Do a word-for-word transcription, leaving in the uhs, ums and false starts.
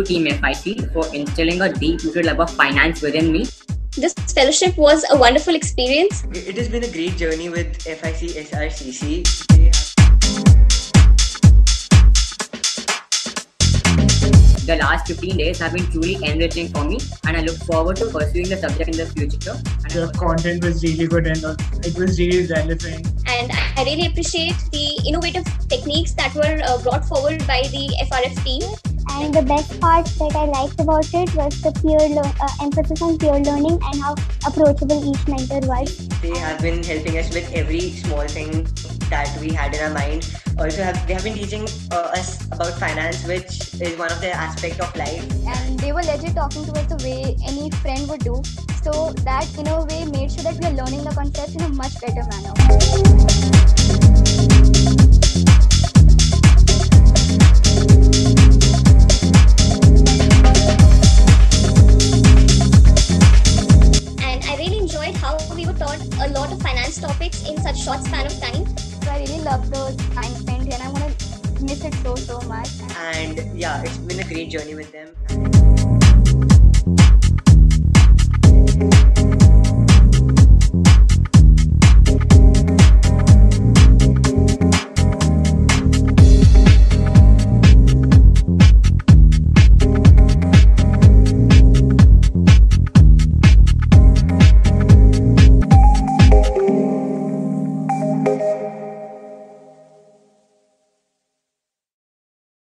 Team F I C for instilling a deep-rooted love of finance within me. This fellowship was a wonderful experience. It has been a great journey with F I C S R C C. The last fifteen days have been truly enriching for me, and I look forward to pursuing the subject in the future. And the content was really good and it was really relevant. And I really appreciate the innovative techniques that were uh, brought forward by the F R F team. And the best part that I liked about it was the peer lo- uh, emphasis on peer learning and how approachable each mentor was. They have been helping us with every small thing that we had in our mind. Also, have, they have been teaching uh, us about finance, which is one of their aspects of life. And they were legit talking to us the way any friend would do. So that, in a way, made sure that we are learning the concepts in a much better manner. A lot of finance topics in such short span of time. So I really love the time spent here and I want to miss it so so much. And yeah, it's been a great journey with them.